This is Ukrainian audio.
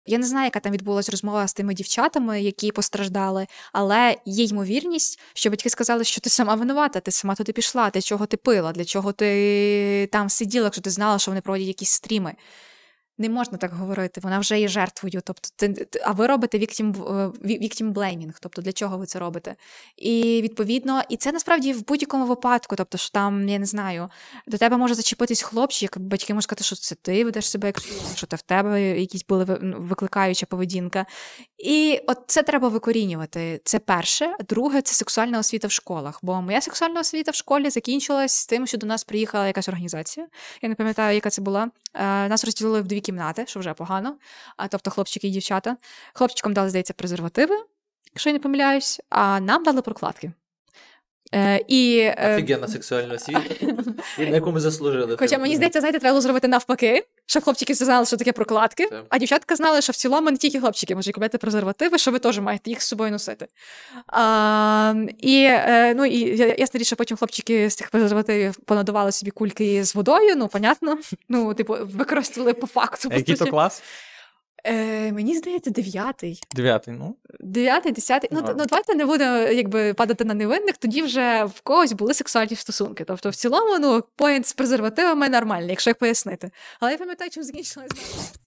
Я не знаю, яка там відбулася розмова з тими дівчатами, які постраждали, але є ймовірність, що батьки сказали, що ти сама винувата, ти сама туди пішла, для чого ти пила, для чого ти там сиділа, якщо ти знала, що вони проводять якісь стріми. Не можна так говорити, вона вже є жертвою. Тобто, а ви робите victim blaming, тобто для чого ви це робите? І відповідно, і це насправді в будь-якому випадку, тобто, що там, я не знаю, до тебе може зачепитись хлопчик, батьки можуть сказати, що це ти ведеш себе як що це в тебе якісь були викликаюча поведінка. І от це треба викорінювати. Це перше. Друге, це сексуальна освіта в школах. Бо моя сексуальна освіта в школі закінчилась з тим, що до нас приїхала якась організація. Я не пам'ятаю, яка це була. Нас розділили в 2 кімнати, що вже погано. Тобто хлопчики і дівчата. Хлопчикам дали, здається, презервативи, якщо я не помиляюсь, а нам дали прокладки. Офігенна сексуальна освіта, на яку ми заслужили. Хоча, мені здається, знаєте, треба було зробити навпаки, щоб хлопчики знали, що таке прокладки, а дівчатка знали, що в цілому не тільки хлопчики можуть купити презервативи, що ви теж маєте їх з собою носити. І ясна річ, що потім хлопчики з цих презервативів понадували собі кульки з водою, понятно, використали по факту. А який то клас? Мені здається, 9-й. 9-й, ну. 9-й, 10-й. Давайте не будемо падати на невинних, тоді вже в когось були сексуальні стосунки. Тобто, в цілому, поінт з презервативами нормальний, якщо їх пояснити. Але я пам'ятаю, чим закінчилась.